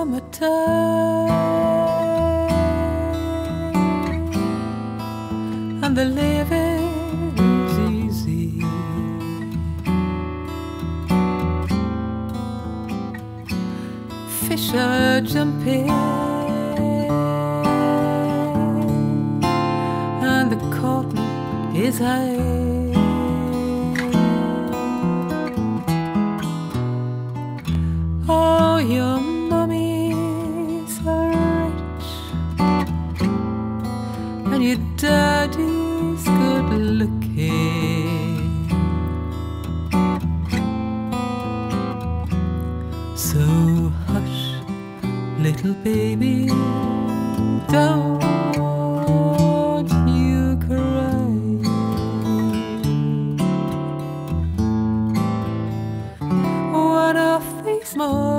summertime, and the living is easy. Fish are jumping, and the cotton is high. Oh, your mommy's rich, and your daddy's good looking. So hush, little baby, don't you cry. One of these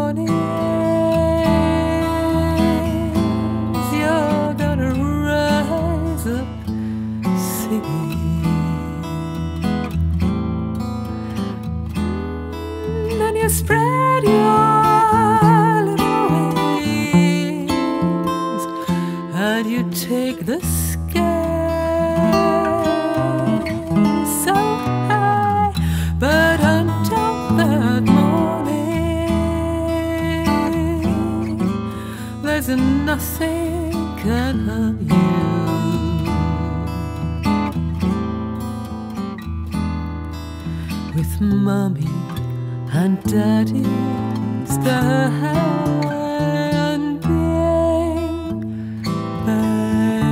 mornings you're gonna rise up singing, and you spread your little wings, and you take the sky so high. But until that morning, there's nothing can harm you. With mommy and daddy's standing by.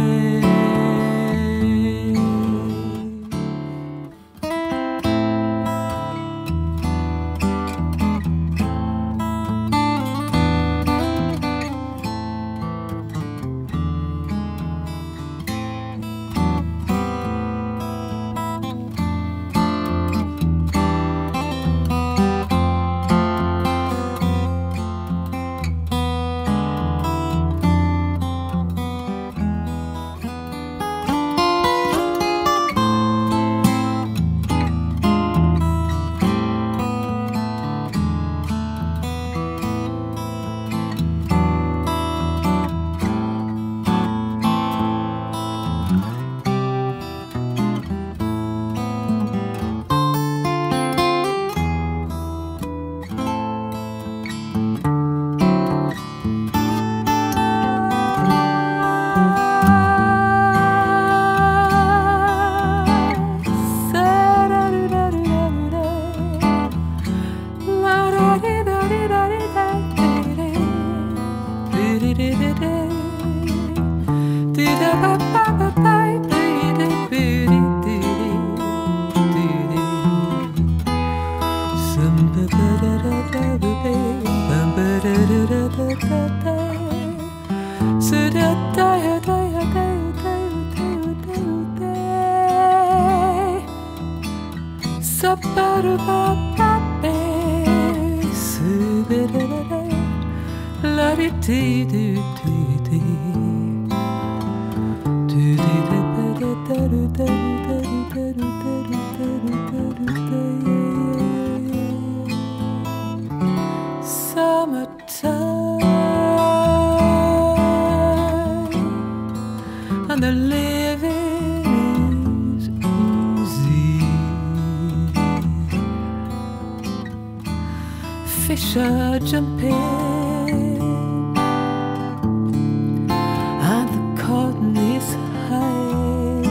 Summertime, and the living is easy. Fish are jumping, and the cotton is high.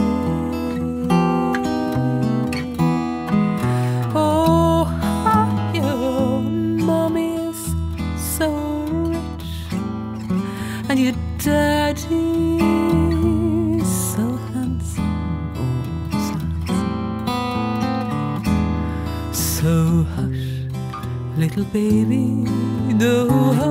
Oh, your mommy is so rich, and your daddy is so handsome, oh, so handsome. So hush, little baby, don't